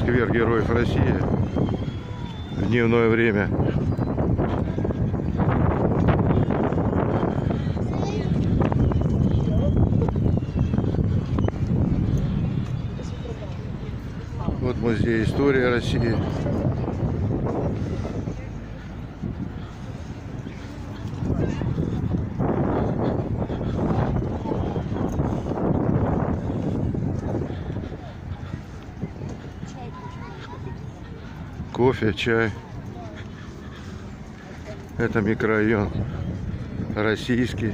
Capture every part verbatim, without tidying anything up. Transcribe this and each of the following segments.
сквер Героев России в дневное время. Вот музей истории России. Кофе, чай. Это микрорайон Российский.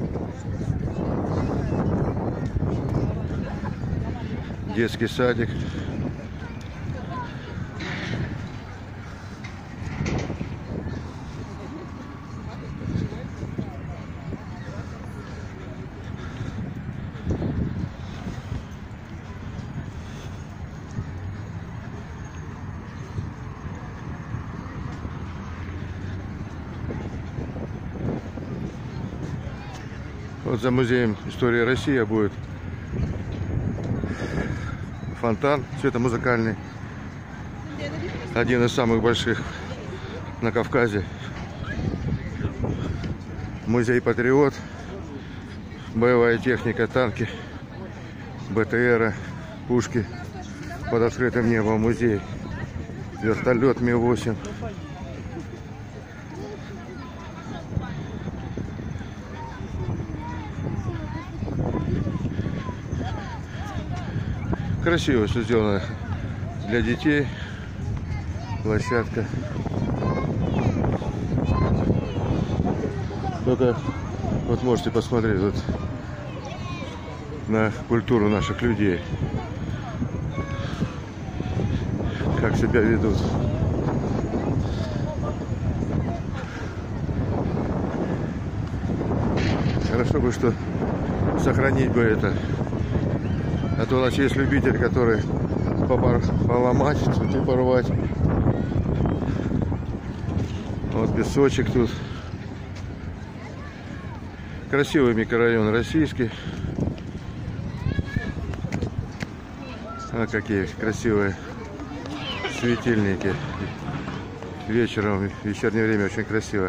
Детский садик. Вот за музеем истории России будет фонтан светомузыкальный. Один из самых больших на Кавказе. Музей Патриот. Боевая техника, танки, БТРы, пушки под открытым небом. Музей. Вертолет Ми восемь. Красиво все сделано для детей. Площадка. Только вот можете посмотреть вот на культуру наших людей, как себя ведут. Хорошо бы, что сохранить бы это. А то у нас есть любитель, который поломать, цветы порвать. Вот песочек тут. Красивый микрорайон Российский. А какие красивые светильники. Вечером, в вечернее время очень красиво.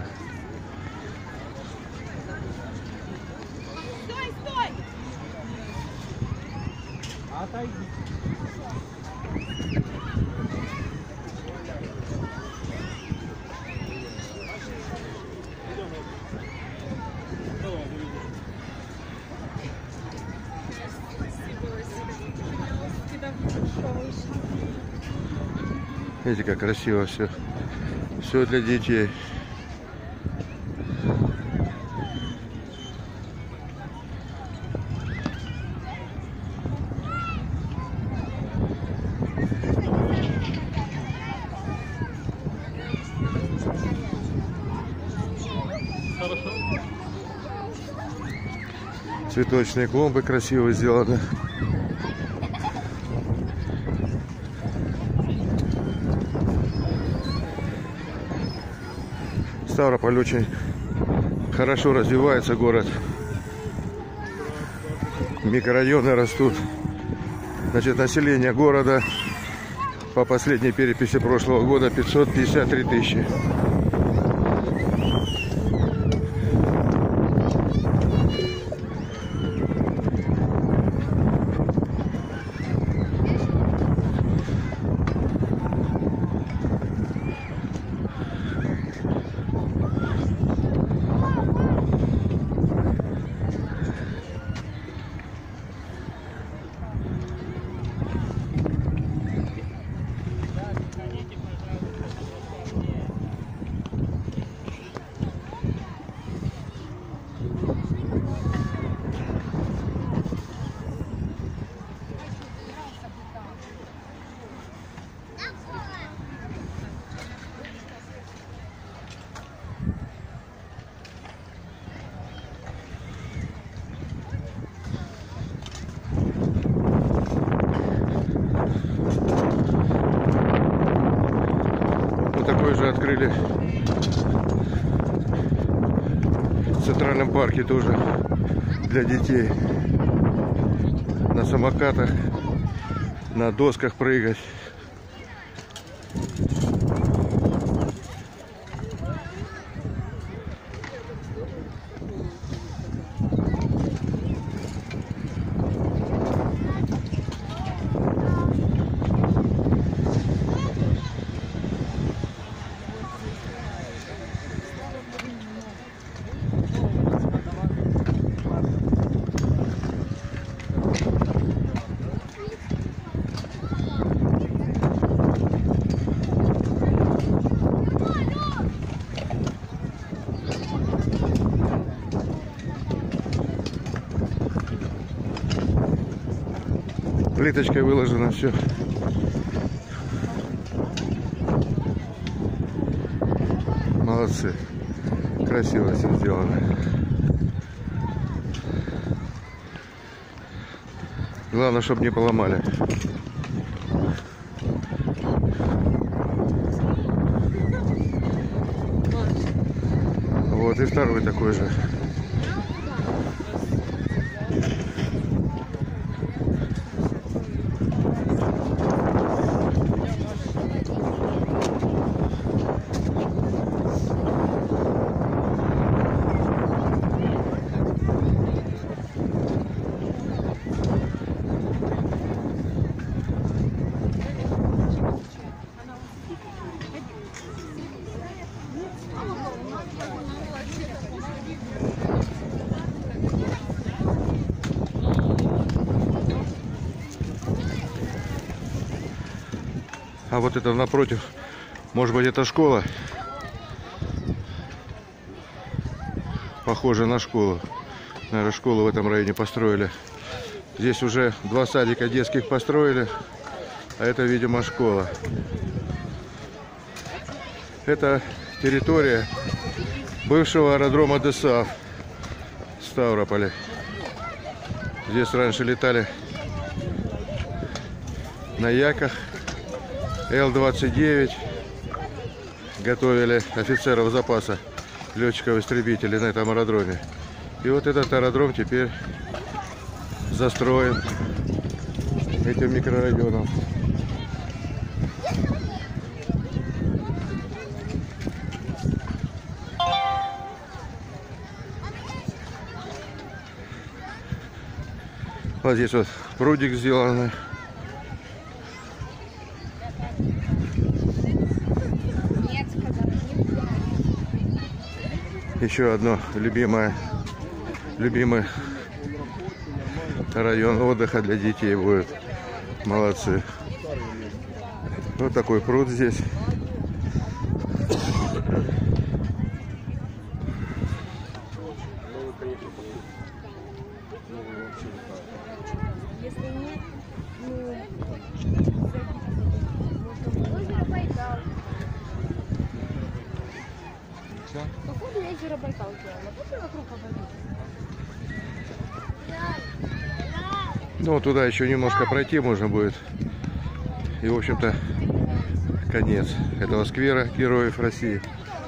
Видите, как красиво все. Все для детей. Цветочные клумбы красиво сделаны. Ставрополь очень хорошо развивается, город. Микрорайоны растут. Значит, население города по последней переписи прошлого года пятьсот пятьдесят три тысячи. Такой же открыли в Центральном парке тоже для детей. На самокатах, на досках прыгать. Плиточкой выложено все. Молодцы. Красиво все сделано. Главное, чтобы не поломали. Вот и второй такой же. А вот это напротив, может быть, это школа. Похоже на школу. Наверное, школу в этом районе построили. Здесь уже два садика детских построили. А это, видимо, школа. Это территория бывшего аэродрома ДСААФ в Ставрополе. Здесь раньше летали на Яках Эл двадцать девять, готовили офицеров запаса, летчиков-истребителей на этом аэродроме. И вот этот аэродром теперь застроен этим микрорайоном. Вот здесь вот прудик сделанный. Еще одно любимое, любимый район отдыха для детей будет. Молодцы. Вот такой пруд здесь. Походу я озеро Байкал сделала. Можно вокруг обойти? Ну, туда еще немножко пройти можно будет. И, в общем-то, конец этого сквера Героев России.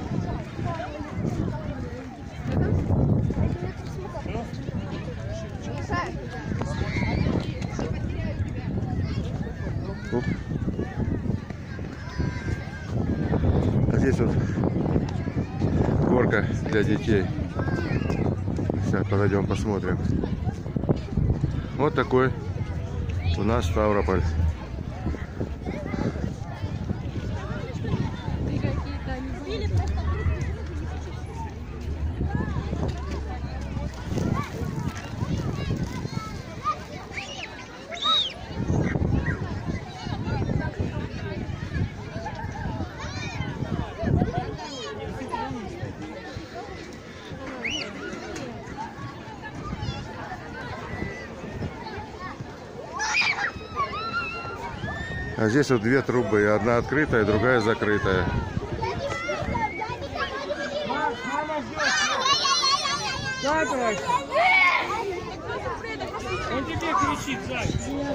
Оп. А здесь вот горка для детей. Сейчас подойдем, посмотрим. Вот такой у нас Ставрополь. А здесь вот две трубы, одна открытая, другая закрытая. Да, давай. Он тебе кричит, Зай.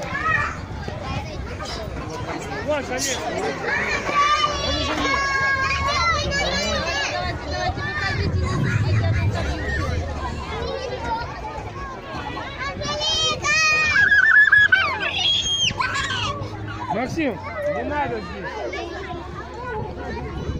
Вот, Олег. Он уже не... Давайте, выходите, не сидите, а то побьют. Максим, не надо здесь.